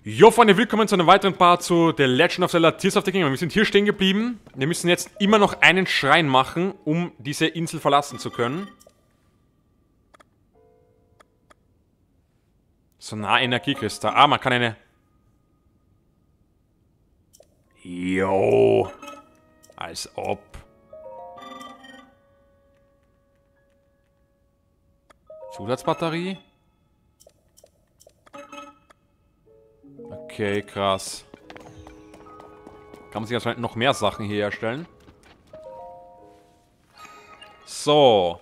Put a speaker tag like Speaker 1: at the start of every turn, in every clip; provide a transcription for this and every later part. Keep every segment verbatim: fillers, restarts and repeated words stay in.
Speaker 1: Jo Freunde, willkommen zu einem weiteren Part zu The Legend of Zelda Tears of the Kingdom. Wir sind hier stehen geblieben. Wir müssen jetzt immer noch einen Schrein machen, um diese Insel verlassen zu können. So nah Energiekristall. Ah, man kann eine... Jo. Als ob. Zusatzbatterie? Okay, krass. Kann man sich anscheinend noch mehr Sachen hier herstellen. So.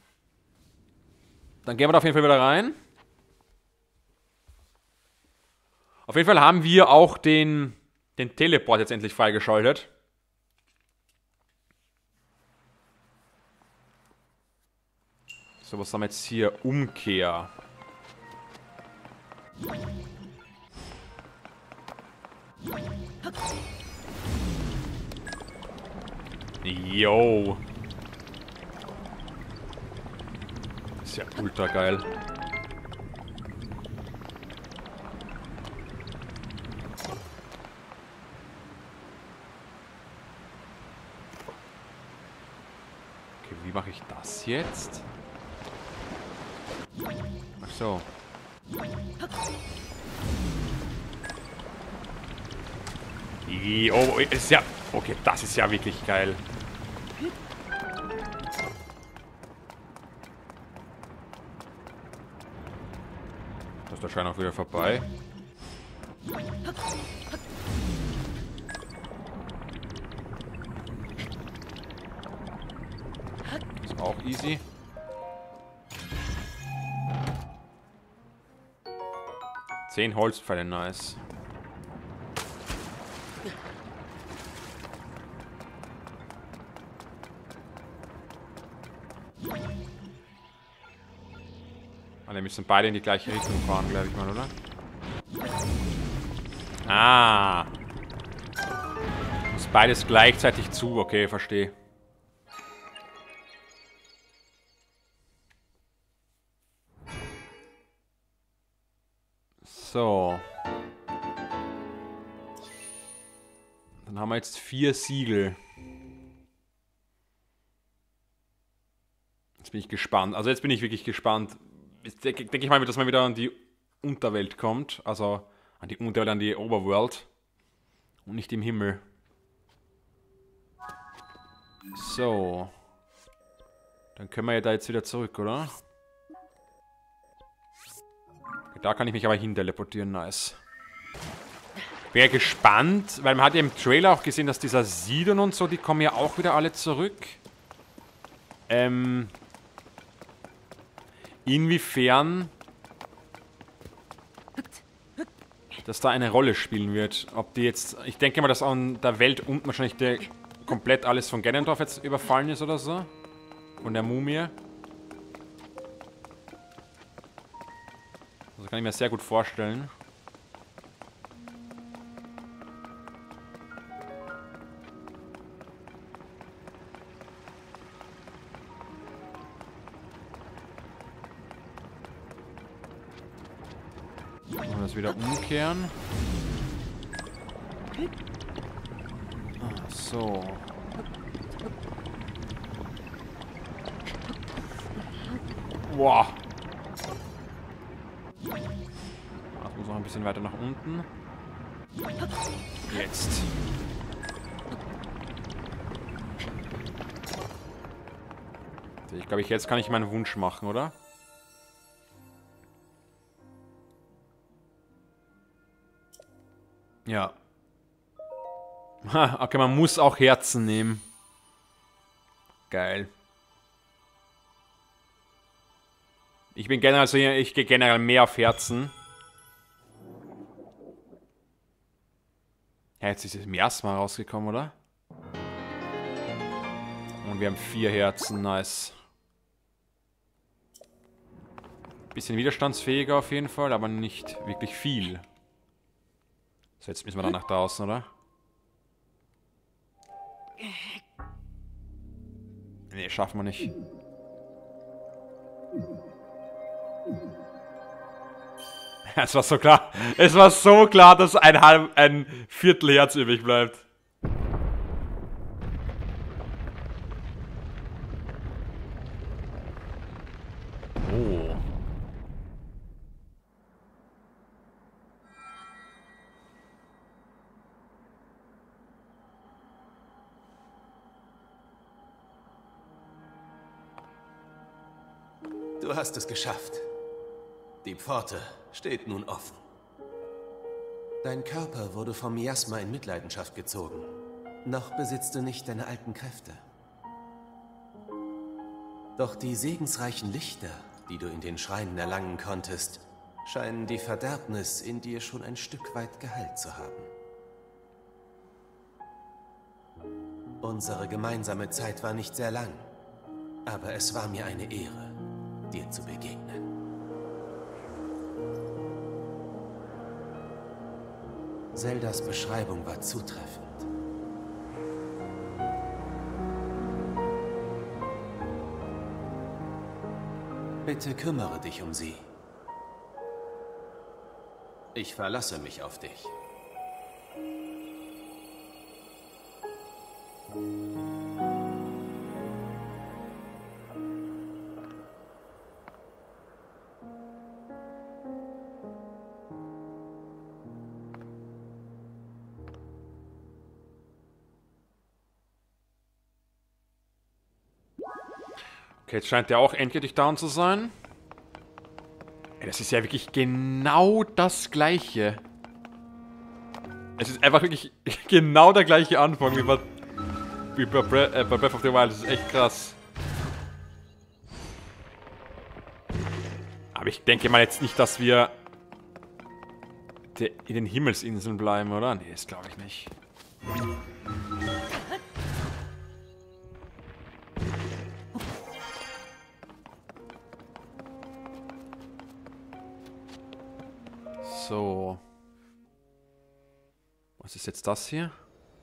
Speaker 1: Dann gehen wir da auf jeden Fall wieder rein. Auf jeden Fall haben wir auch den, den Teleport jetzt endlich freigeschaltet. So, was haben wir jetzt hier? Umkehr. Yo. Ist ja ultra geil. Okay, wie mache ich das jetzt? Ach so. Oh, ist ja... Okay, das ist ja wirklich geil. Da ist der Schein auch wieder vorbei. Ist auch easy. Zehn Holzpfeile, nice. Wir müssen beide in die gleiche Richtung fahren, glaube ich mal, oder? Ah. Muss beides gleichzeitig zu. Okay, verstehe. So. Dann haben wir jetzt vier Siegel. Jetzt bin ich gespannt. Also jetzt bin ich wirklich gespannt. Jetzt denke denk ich mal, dass man wieder an die Unterwelt kommt. Also an die Unterwelt, an die Overworld. Und nicht im Himmel. So. Dann können wir ja da jetzt wieder zurück, oder? Okay, da kann ich mich aber hin teleportieren, nice. Wäre gespannt, weil man hat ja im Trailer auch gesehen, dass dieser Sidon und so, die kommen ja auch wieder alle zurück. Ähm... Inwiefern das da eine Rolle spielen wird. Ob die jetzt... Ich denke mal, dass an der Welt unten wahrscheinlich der, komplett alles von Ganondorf jetzt überfallen ist oder so. Von der Mumie. Das kann ich mir sehr gut vorstellen. Das wieder umkehren. Ah, so. Boah. Das muss noch ein bisschen weiter nach unten. Jetzt. Ich glaube, ich jetzt kann ich meinen Wunsch machen, oder? Ja. Ha, okay, man muss auch Herzen nehmen. Geil. Ich bin generell so, ich gehe generell mehr auf Herzen. Ja, jetzt ist es zum ersten Mal rausgekommen, oder? Und wir haben vier Herzen, nice. Bisschen widerstandsfähiger auf jeden Fall, aber nicht wirklich viel. So, jetzt müssen wir dann nach draußen, oder? Nee, schaffen wir nicht. Es war so klar. Es war so klar, dass ein halb, ein Viertel Herz übrig bleibt. Oh.
Speaker 2: Du hast es geschafft. Die Pforte steht nun offen. Dein Körper wurde vom Miasma in Mitleidenschaft gezogen. Noch besitzt du nicht deine alten Kräfte. Doch die segensreichen Lichter, die du in den Schreinen erlangen konntest, scheinen die Verderbnis in dir schon ein Stück weit geheilt zu haben. Unsere gemeinsame Zeit war nicht sehr lang, aber es war mir eine Ehre, dir zu begegnen. Zeldas Beschreibung war zutreffend. Bitte kümmere dich um sie. Ich verlasse mich auf dich.
Speaker 1: Okay, jetzt scheint der auch endgültig down zu sein. Ey, das ist ja wirklich genau das Gleiche. Es ist einfach wirklich genau der gleiche Anfang wie bei, wie bei, Bre äh, bei Breath of the Wild. Das ist echt krass. Aber ich denke mal jetzt nicht, dass wir in den Himmelsinseln bleiben, oder? Nee, das glaube ich nicht. So. Was ist jetzt das hier?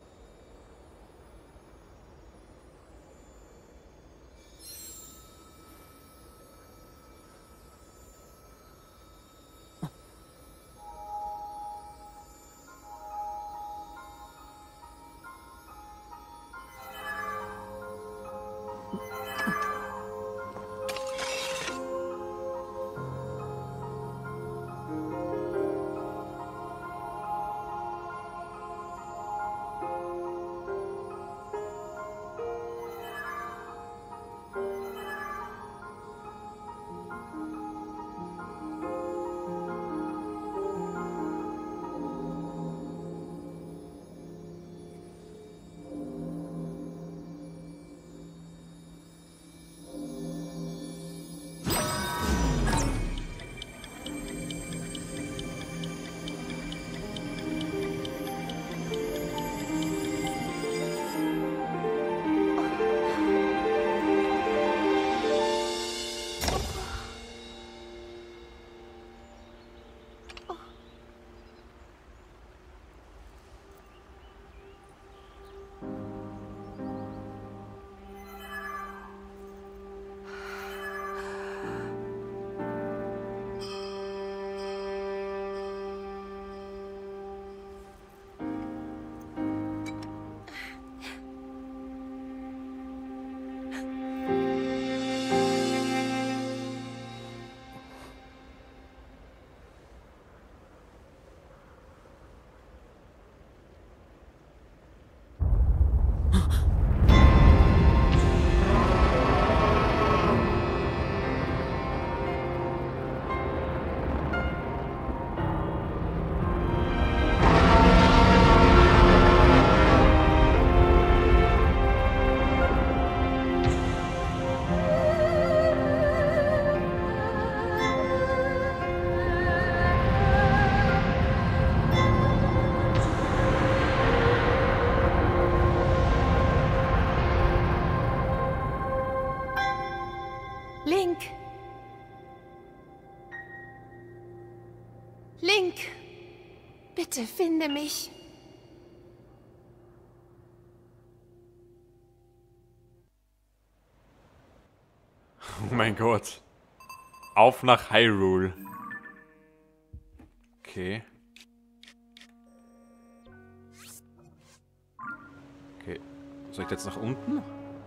Speaker 3: Link! Link! Bitte finde mich.
Speaker 1: Oh mein Gott. Auf nach Hyrule. Okay. Okay. Soll ich jetzt nach unten?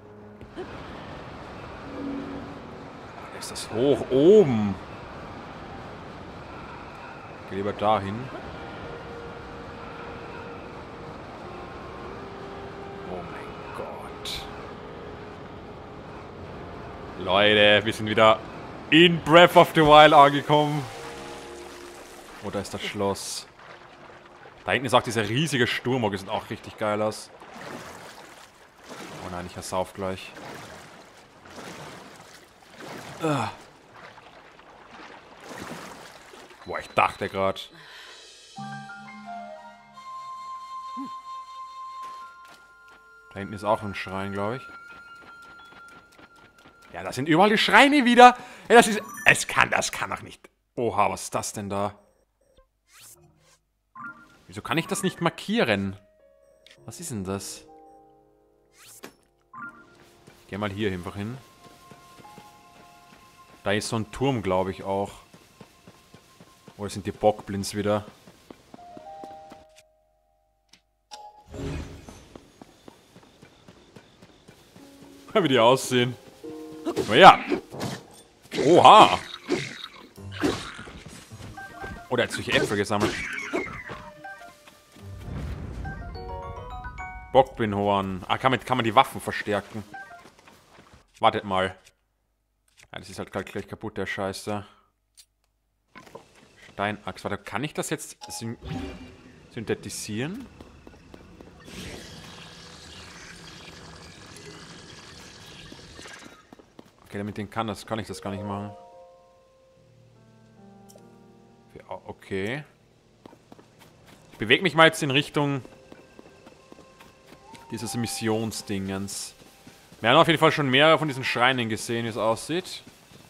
Speaker 1: Da ist das hoch oben. Geh lieber dahin. Oh mein Gott. Leute, wir sind wieder in Breath of the Wild angekommen. Oh, da ist das Schloss. Da hinten ist auch dieser riesige Sturm, das sieht auch richtig geil aus. Oh nein, ich versauf gleich. Ah. Boah, ich dachte gerade. Da hinten ist auch ein Schrein, glaube ich. Ja, da sind überall die Schreine wieder. Ja, das ist... Es kann, das kann doch nicht... Oha, was ist das denn da? Wieso kann ich das nicht markieren? Was ist denn das? Ich geh mal hier einfach hin. Da ist so ein Turm, glaube ich, auch. Oder sind die Bockblins wieder? Wie die aussehen. Oh ja. Oha. Oh, der hat solche Äpfel gesammelt. Bockblin-Horn. Ah, kann man, kann man die Waffen verstärken? Wartet mal. Ja, das ist halt gleich, gleich kaputt, der Scheiße. Steinachs. Warte, kann ich das jetzt syn synthetisieren? Okay, damit den kann das, kann ich das gar nicht machen. Okay. Ich bewege mich mal jetzt in Richtung dieses Missionsdingens. Wir haben auf jeden Fall schon mehrere von diesen Schreinen gesehen, wie es aussieht.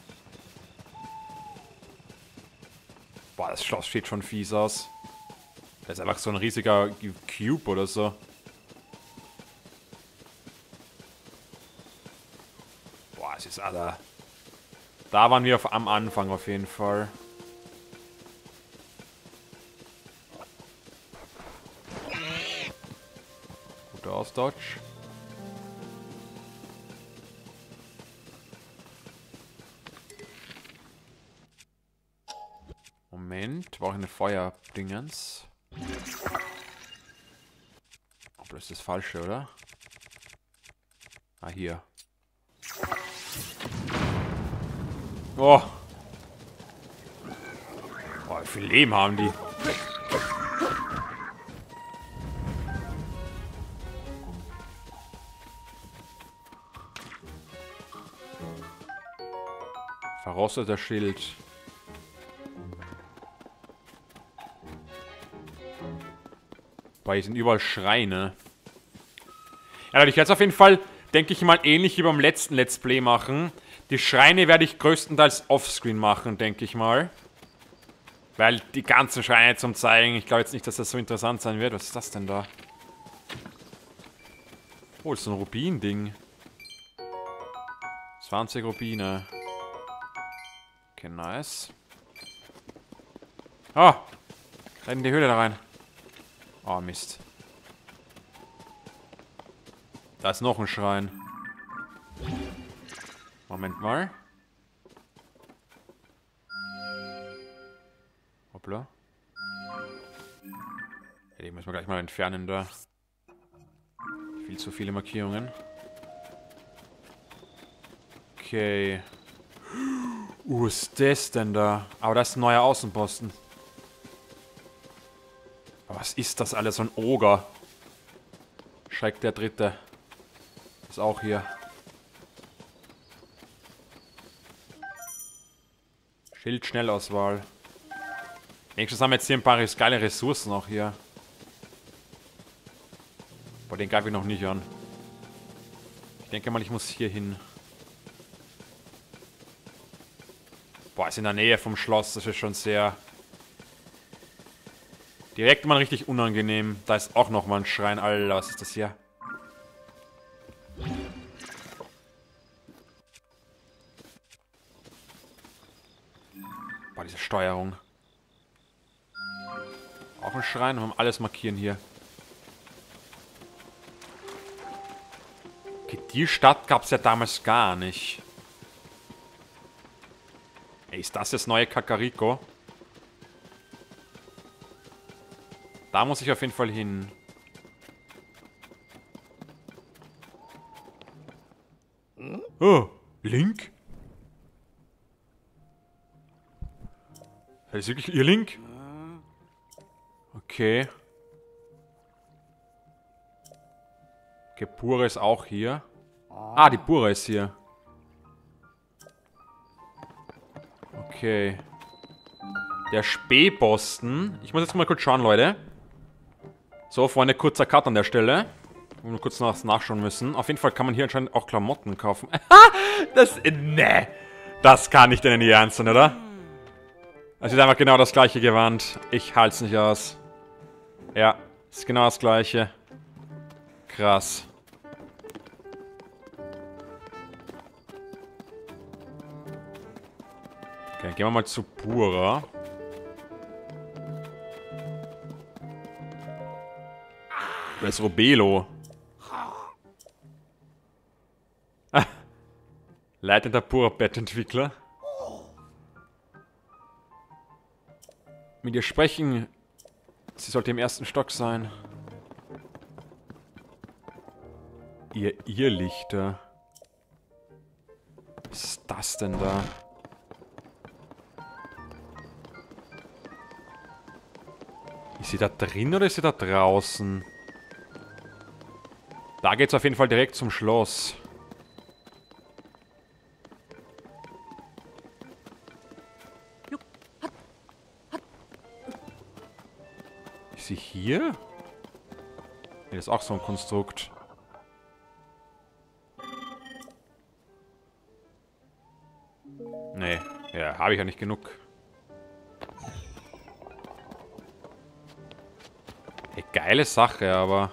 Speaker 1: Boah, das Schloss steht schon fies aus. Das ist einfach so ein riesiger Cube oder so. Boah, es ist Alter. Da waren wir auf, am Anfang auf jeden Fall. Guter Ausdodge. Moment, brauche ich eine Feuerdingens. Oh, das ist das Falsche, oder? Ah, hier. Oh. Oh, wie viel Leben haben die? Verrosteter Schild. Boah, hier sind überall Schreine. Ja, ich werde es auf jeden Fall, denke ich mal, ähnlich wie beim letzten Let's Play machen. Die Schreine werde ich größtenteils offscreen machen, denke ich mal. Weil die ganzen Schreine zum Zeigen, ich glaube jetzt nicht, dass das so interessant sein wird. Was ist das denn da? Oh, das ist so ein Rubin-Ding. zwanzig Rubine. Okay, nice. Ah! Renn in die Höhle da rein. Oh, Mist. Da ist noch ein Schrein. Moment mal. Hoppla. Ja, die müssen wir gleich mal entfernen da. Viel zu viele Markierungen. Okay. Uh, was ist das denn da? Aber das ist ein neuer Außenposten. Aber was ist das alles? So ein Oger. Schreck der Dritte. Ist auch hier. Schild-Schnellauswahl. Wenigstens haben wir jetzt hier ein paar geile Ressourcen auch hier. Boah, den greife ich noch nicht an. Ich denke mal, ich muss hier hin. Boah, ist in der Nähe vom Schloss. Das ist schon sehr... Direkt mal richtig unangenehm. Da ist auch noch mal ein Schrein. Alter, was ist das hier? Boah, diese Steuerung. dem Schrein und alles markieren hier. Okay, die Stadt gab es ja damals gar nicht. Ey, ist das das neue Kakariko? Da muss ich auf jeden Fall hin. Oh, Link? Das ist wirklich ihr Link? Okay. Okay, Pura ist auch hier. Ah, die Pura ist hier. Okay. Der Spähposten. Ich muss jetzt mal kurz schauen, Leute. So, Freunde, kurzer Cut an der Stelle. Wir nur kurz nach, nachschauen müssen. Auf jeden Fall kann man hier anscheinend auch Klamotten kaufen. Das, ne. Das kann nicht in ihr Ernst sein, oder? Es ist einfach genau das gleiche Gewand. Ich halte es nicht aus. Ja, ist genau das gleiche. Krass. Okay, gehen wir mal zu Pura. Wer ist Robelo? Ah. Leitender Pura-Bettentwickler. Mit ihr sprechen. Sie sollte im ersten Stock sein. Ihr Irrlichter. Was ist das denn da? Ist sie da drin oder ist sie da draußen? Da geht's auf jeden Fall direkt zum Schloss. Ist sie hier? Nee, das ist auch so ein Konstrukt. Nee, ja, habe ich ja nicht genug. Hey, geile Sache, aber...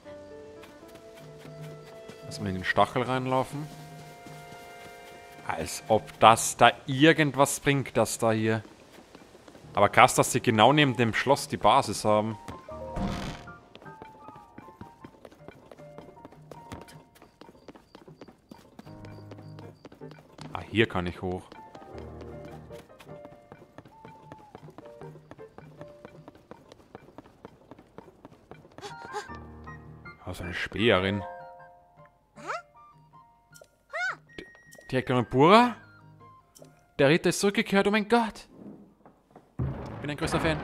Speaker 1: Lass mal in den Stachel reinlaufen. Als ob das da irgendwas bringt, das da hier. Aber krass, dass sie genau neben dem Schloss die Basis haben. Ah, hier kann ich hoch. Oh, so eine Späherin. Direkt an Pura? Der Ritter ist zurückgekehrt, oh mein Gott. Ich bin ein größter Fan.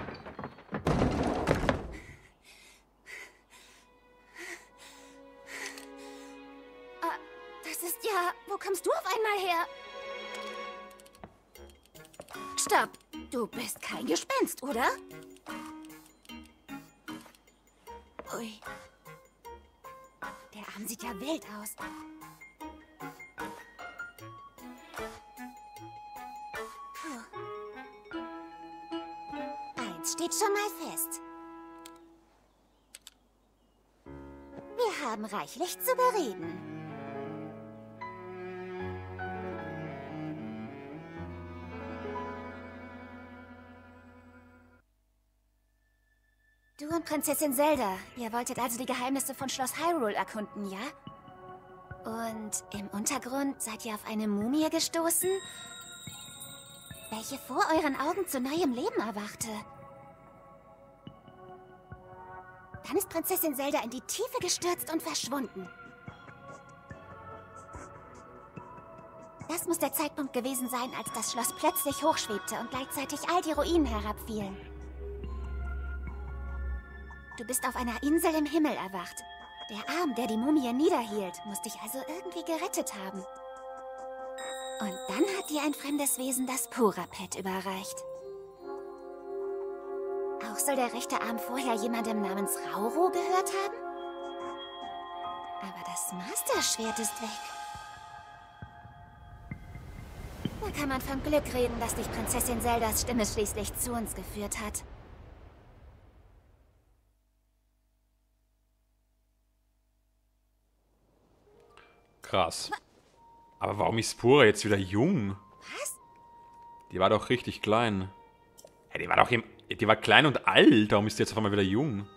Speaker 3: Ah, das ist ja... Wo kommst du auf einmal her? Stopp! Du bist kein Gespenst, oder? Ui. Der Arm sieht ja wild aus. Steht schon mal fest. Wir haben reichlich zu bereden. Du und Prinzessin Zelda, ihr wolltet also die Geheimnisse von Schloss Hyrule erkunden, ja? Und im Untergrund seid ihr auf eine Mumie gestoßen, welche vor euren Augen zu neuem Leben erwachte. Dann ist Prinzessin Zelda in die Tiefe gestürzt und verschwunden. Das muss der Zeitpunkt gewesen sein, als das Schloss plötzlich hochschwebte und gleichzeitig all die Ruinen herabfielen. Du bist auf einer Insel im Himmel erwacht. Der Arm, der die Mumie niederhielt, muss dich also irgendwie gerettet haben. Und dann hat dir ein fremdes Wesen das Pura-Pet überreicht. Auch soll der rechte Arm vorher jemandem namens Rauro gehört haben? Aber das Master-Schwert ist weg. Da kann man vom Glück reden, dass dich Prinzessin Zeldas Stimme schließlich zu uns geführt hat.
Speaker 1: Krass. Aber warum ist Pura jetzt wieder jung?
Speaker 3: Was?
Speaker 1: Die war doch richtig klein. Ja, die war doch im Die war klein und alt, darum ist die jetzt auf einmal wieder jung.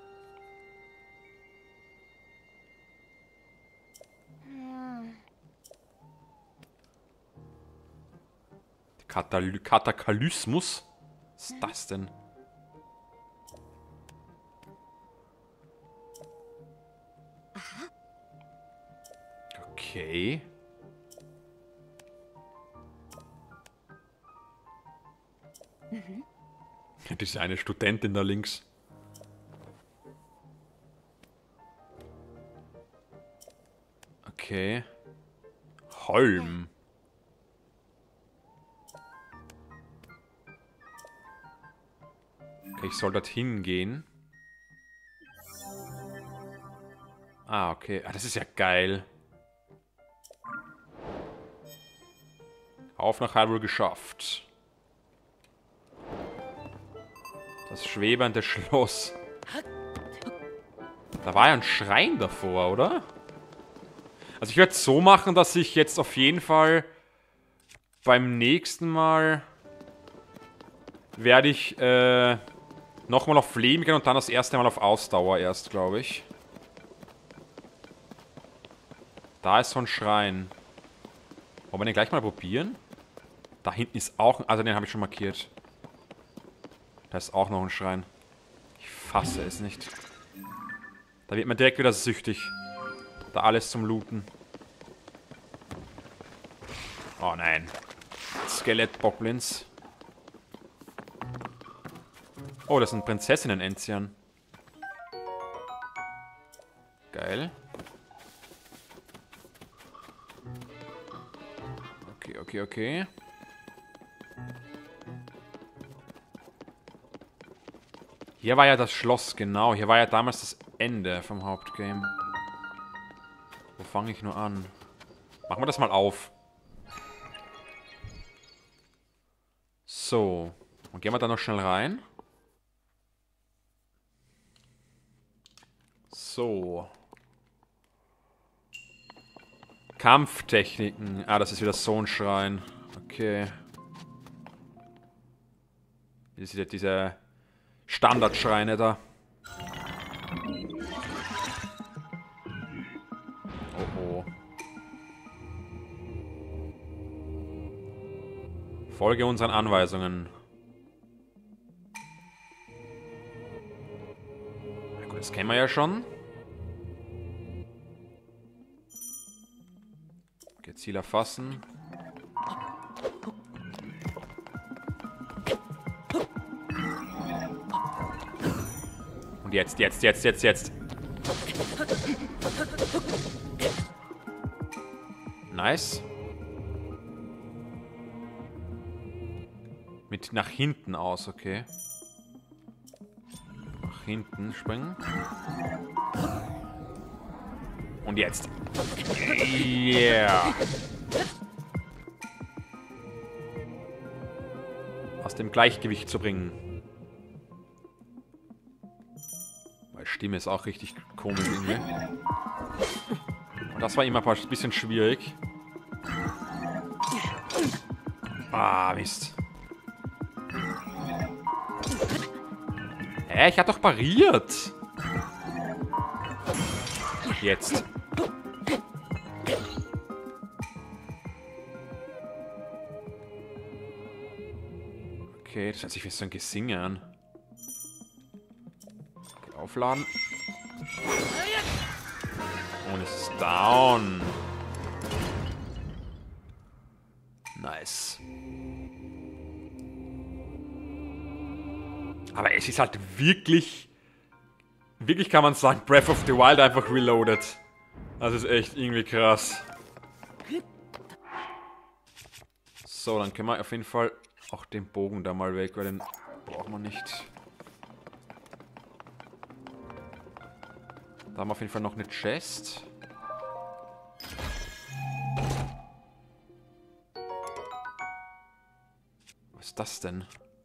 Speaker 1: Katal Kataklysmus? Was ist das denn? Okay.
Speaker 3: Mhm.
Speaker 1: Das ist eine Studentin da links. Okay. Holm. Okay, ich soll dorthin gehen. Ah, okay. Ah, das ist ja geil. Auf nach Hyrule geschafft. Das schwebende Schloss. Da war ja ein Schrein davor, oder? Also ich werde es so machen, dass ich jetzt auf jeden Fall beim nächsten Mal werde ich äh, nochmal auf Flehen gehen und dann das erste Mal auf Ausdauer erst, glaube ich. Da ist so ein Schrein. Wollen wir den gleich mal probieren? Da hinten ist auch... Also den habe ich schon markiert. Da ist auch noch ein Schrein. Ich fasse es nicht. Da wird man direkt wieder süchtig. Da alles zum Looten. Oh nein. Skelett-Boblins. Oh, das sind Prinzessinnen-Enzian. Geil. Okay, okay, okay. Hier war ja das Schloss, genau. Hier war ja damals das Ende vom Hauptgame. Wo fange ich nur an? Machen wir das mal auf. So. Und gehen wir da noch schnell rein. So. Kampftechniken. Ah, das ist wieder so ein Schrein. Okay. Hier ist wieder diese Standardschreine da. Oh oh. Folge unseren Anweisungen. Na gut, das kennen wir ja schon. Okay, Ziel erfassen. Und jetzt, jetzt, jetzt, jetzt, jetzt. Nice. Mit nach hinten aus, okay. Nach hinten springen. Und jetzt. Yeah. Aus dem Gleichgewicht zu bringen. Meine Stimme ist auch richtig komisch irgendwie. Und das war immer ein bisschen schwierig. Ah, Mist. Hä, ich hab doch pariert. Jetzt. Okay, das hört sich wie so ein Gesinge an. Okay, aufladen. Und es ist down. Nice. Aber es ist halt wirklich... Wirklich kann man sagen, Breath of the Wild einfach reloaded. Das ist echt irgendwie krass. So, dann können wir auf jeden Fall auch den Bogen da mal weg, weil den brauchen wir nicht. Da haben wir auf jeden Fall noch eine Chest. Was ist das denn?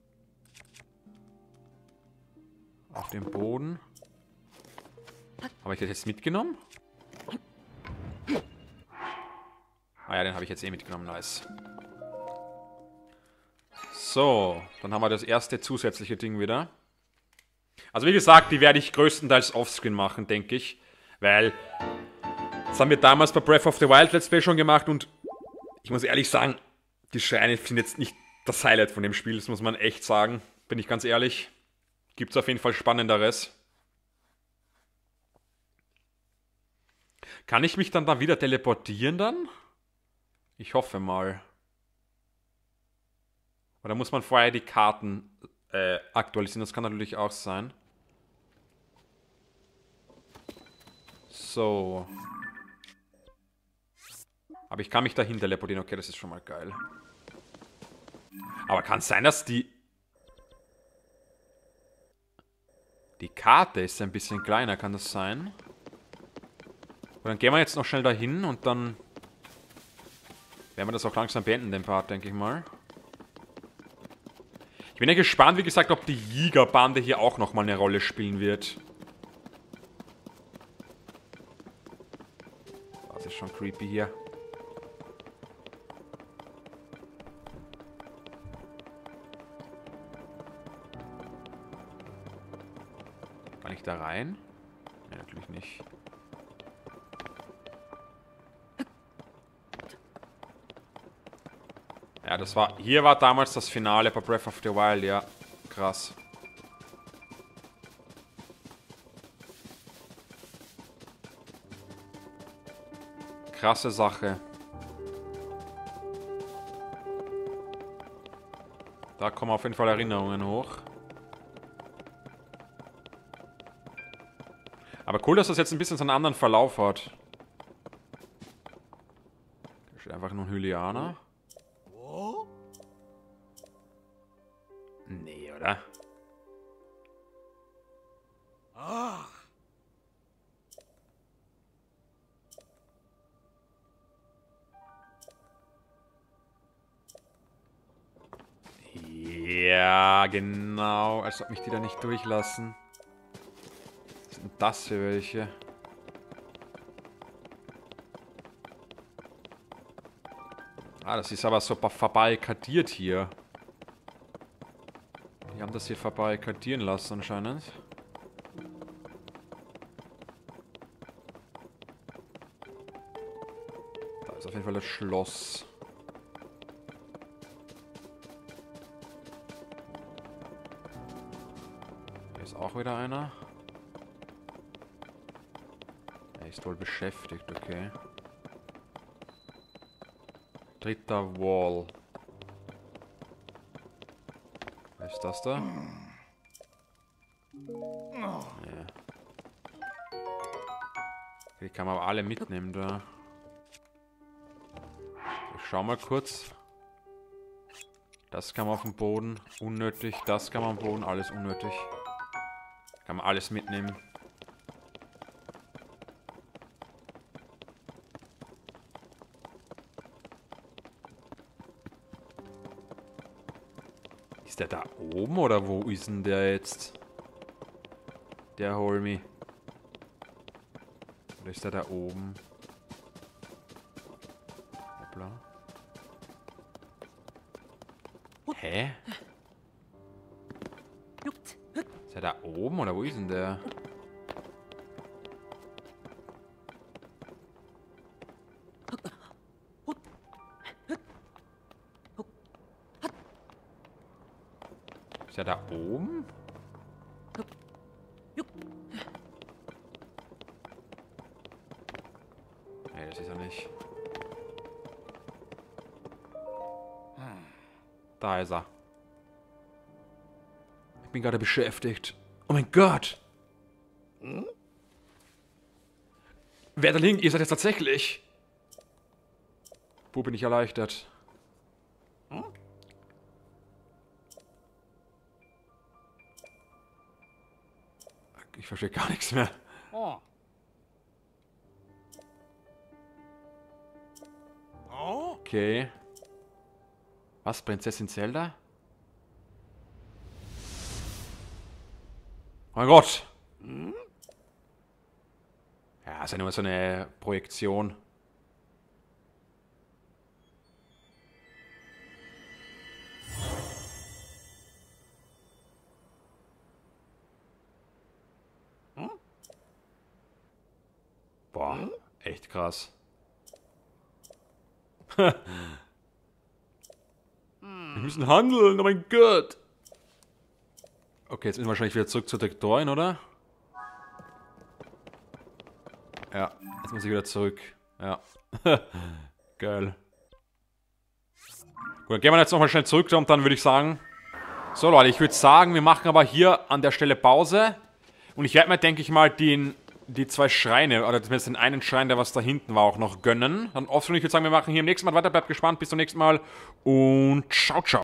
Speaker 1: Auf dem Boden. Habe ich das jetzt mitgenommen? Ah ja, den habe ich jetzt eh mitgenommen. Nice. So, dann haben wir das erste zusätzliche Ding wieder. Also wie gesagt, die werde ich größtenteils offscreen machen, denke ich. Weil, das haben wir damals bei Breath of the Wild Let's Play schon gemacht und ich muss ehrlich sagen, die Schreine sind jetzt nicht das Highlight von dem Spiel, das muss man echt sagen. Bin ich ganz ehrlich. Gibt es auf jeden Fall Spannenderes. Kann ich mich dann da wieder teleportieren dann? Ich hoffe mal. Oder muss man vorher die Karten äh, aktualisieren? Das kann natürlich auch sein. So. Aber ich kann mich dahin teleportieren. Okay, das ist schon mal geil. Aber kann es sein, dass die... Die Karte ist ein bisschen kleiner, kann das sein? Und dann gehen wir jetzt noch schnell dahin und dann... werden wir das auch langsam beenden, den Part, denke ich mal. Ich bin ja gespannt, wie gesagt, ob die Jägerbande hier auch nochmal eine Rolle spielen wird. Das ist schon creepy hier. Kann ich da rein? Ja, natürlich nicht. Ja, das war... Hier war damals das Finale bei Breath of the Wild, ja. Krass. Krasse Sache. Da kommen auf jeden Fall Erinnerungen hoch. Aber cool, dass das jetzt ein bisschen so einen anderen Verlauf hat. Da steht einfach nur ein Hylianer. Nee, oder? Ja, genau. Als ob mich die da nicht durchlassen. Was sind das für welche? Ah, das ist aber so verbarrikadiert hier. Die haben das hier verbarrikadieren lassen anscheinend. Da ist auf jeden Fall das Schloss. Hier ist auch wieder einer. Er ist wohl beschäftigt, okay. Dritter Wall. Was ist das da? Ja. Die kann man aber alle mitnehmen da. Ich schau mal kurz. Das kann man auf dem Boden. Unnötig. Das kann man am Boden. Alles unnötig. Kann man alles mitnehmen. Ist der da oben oder wo ist denn der jetzt? Der Holmi. Oder ist der da oben? Hoppla. Hä? Ist der da oben oder wo ist denn der? Ist er da oben? Nee, das ist er nicht. Da ist er. Ich bin gerade beschäftigt. Oh mein Gott! Hm? Wer da liegt, ihr seid jetzt tatsächlich. Wo bin ich erleichtert? Hm? Ich verstehe gar nichts mehr. Oh. Okay. Was? Prinzessin Zelda? Oh mein Gott! Ja, ist ja nur so eine Projektion. Boah, echt krass. Wir müssen handeln, oh mein Gott. Okay, jetzt müssen wir wahrscheinlich wieder zurück zur Dektorin, oder? Ja, jetzt muss ich wieder zurück. Ja. Geil. Gut, dann gehen wir jetzt nochmal schnell zurück und dann würde ich sagen... So Leute, ich würde sagen, wir machen aber hier an der Stelle Pause. Und ich werde mir, denke ich mal, den, die zwei Schreine, oder zumindest den einen Schrein, der was da hinten war, auch noch gönnen. Dann oft, ich würde sagen, wir machen hier im nächsten Mal weiter. Bleibt gespannt, bis zum nächsten Mal und ciao, ciao.